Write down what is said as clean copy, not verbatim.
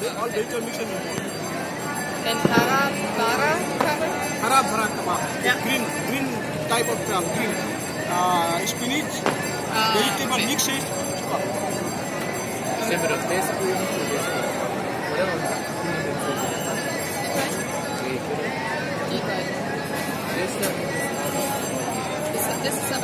All vegetable mixed in one. And hara cover? Hara kebab. Yeah. Green type of green. Spinach, vegetable mixed is kebab. Similar basically whatever. This is